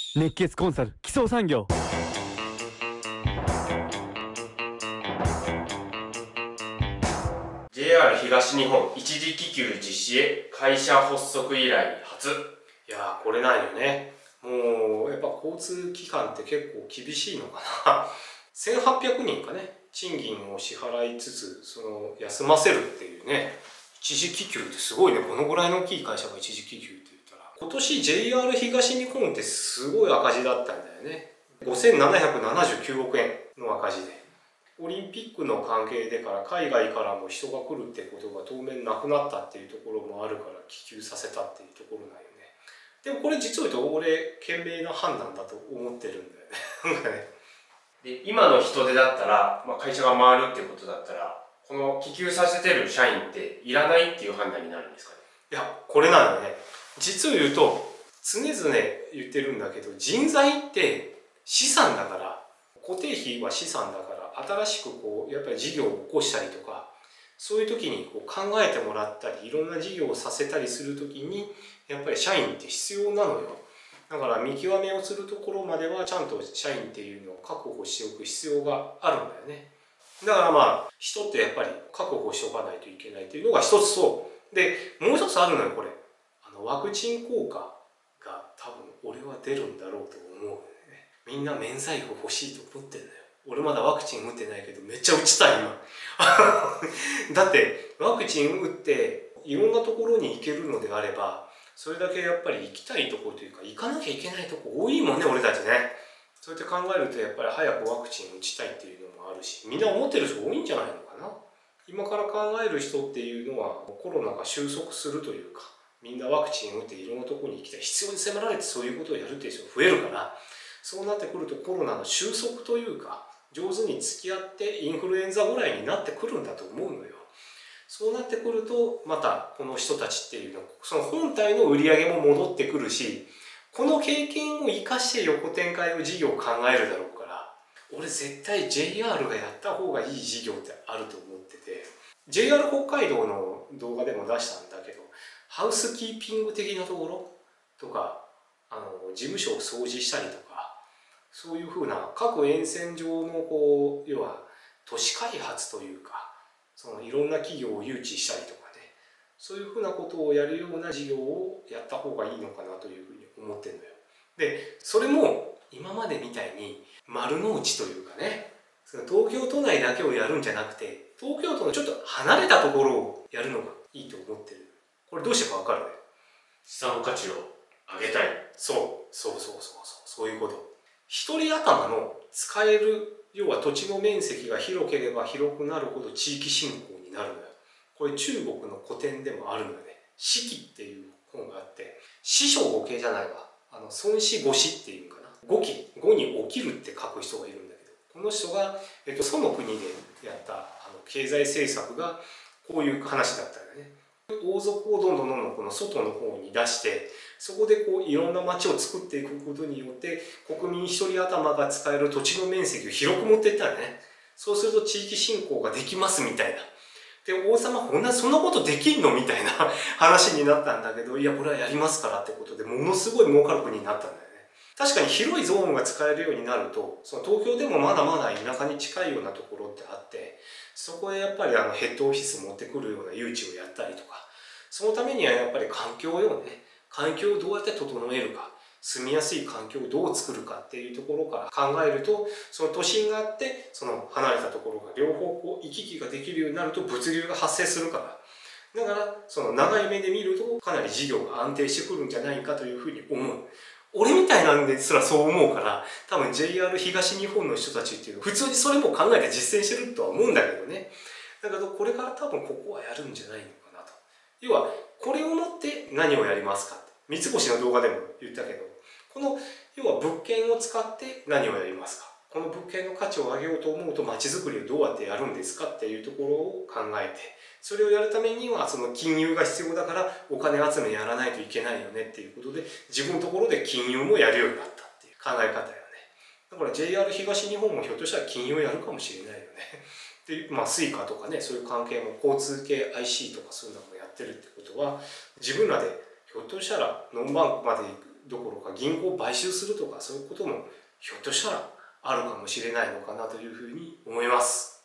熱血コンサル基礎産業。 JR 東日本一時帰給実施へ会社発足以来初。いやー、これないよね。もうやっぱ交通機関って結構厳しいのかな1800人かね、賃金を支払いつつ休ませるっていうね。一時帰給ってすごいね。このぐらいの大きい会社が一時帰給って言ったら、今年 JR 東日本ってすごい赤字だったんだよね。5779億円の赤字で、オリンピックの関係でから海外からも人が来るってことが当面なくなったっていうところもあるから帰給させたっていうところなんよね。でもこれ実を言うと俺賢明な判断だと思ってるんだよね。で、今の人手だったら、会社が回るっていうことだったら、この帰給させてる社員っていらないっていう判断になるんですかね。いや、これなのね。実を言うと常々言ってるんだけど、人材って資産だから、固定費は資産だから、新しくやっぱり事業を起こしたりとか、そういう時に考えてもらったり、いろんな事業をさせたりする時にやっぱり社員って必要なのよ。だから見極めをするところまではちゃんと社員っていうのを確保しておく必要があるんだよね。だから人ってやっぱり確保しておかないといけないというのが一つと、でもう一つあるのよ。これワクチン効果が多分俺は出るんだろうと思うよね。みんな免罪符欲しいと思ってんだよ。俺まだワクチン打ってないけどめっちゃ打ちたい今だってワクチン打っていろんなところに行けるのであれば、それだけやっぱり行きたいところというか、行かなきゃいけないとこ多いもんね、俺たちね。そうやって考えるとやっぱり早くワクチン打ちたいっていうのもあるし、みんな思ってる人多いんじゃないのかな。今から考える人っていうのはコロナが収束するというか、みんなワクチン打っていろんなところに行きたい、必要に迫られてそういうことをやるっていう人が増えるから、そうなってくるとコロナの収束というか、上手に付き合ってインフルエンザぐらいになってくるんだと思うのよ。そうなってくるとまたこの人たちっていうのはその本体の売り上げも戻ってくるし、この経験を生かして横展開を事業を考えるだろうから、俺絶対 JR がやった方がいい事業ってあると思ってて、 JR 北海道の動画でも出したんだけど、ハウスキーピング的なところとか、事務所を掃除したりとか、そういうふうな各沿線上の要は都市開発というか、いろんな企業を誘致したりとかね、そういうふうなことをやるような事業をやった方がいいのかなというふうに思ってるのよ。でそれも今までみたいに丸の内というかね、東京都内だけをやるんじゃなくて、東京都のちょっと離れたところをやるのがいいと思ってる。これどうしてか分かるね。資産価値を上げたい。そういうこと。一人頭の使える、要は土地の面積が広ければ広くなるほど地域振興になるのよ。これ中国の古典でもあるのよね。史記っていう本があって、死生五形じゃないわ、孫子五子っていうかな、五記、五に起きるって書く人がいるんだけど、この人が、その国でやった経済政策がこういう話だったよね。王族をどんどんこの外の方に出して、そこでいろんな町を作っていくことによって国民一人頭が使える土地の面積を広く持っていったらね、そうすると地域振興ができますみたいな。で王様そんなことできんのみたいな話になったんだけど、いやこれはやりますからってことでものすごい儲かる国になったんだよね。確かに広いゾーンが使えるようになると、東京でもまだまだ田舎に近いようなところってあって、そこへやっぱりヘッドオフィス持ってくるような誘致をやったりとか、そのためにはやっぱり環境をね、環境をどうやって整えるか、住みやすい環境をどう作るかっていうところから考えると、その都心があって離れたところが両方行き来ができるようになると物流が発生するから、だから長い目で見るとかなり事業が安定してくるんじゃないかというふうに思う。俺みたいなんですらそう思うから、多分 JR 東日本の人たちっていうのは普通にそれも考えて実践してるとは思うんだけどね。だけどこれから多分ここはやるんじゃないのかなと。要はこれをもって何をやりますかって、三越の動画でも言ったけど、この要は物件を使って何をやりますか、この物件の価値を上げようと思うと街づくりをどうやってやるんですかっていうところを考えて、それをやるためには金融が必要だからお金集めやらないといけないよねっていうことで、自分のところで金融もやるようになったっていう考え方よね。だから JR 東日本もひょっとしたら金融やるかもしれないよね。でスイカとかね、そういう関係も交通系 IC とかそういうのもやってるってことは、自分らでひょっとしたらノンバンクまでどころか銀行を買収するとかそういうこともひょっとしたらあるかもしれないのかなというふうに思います。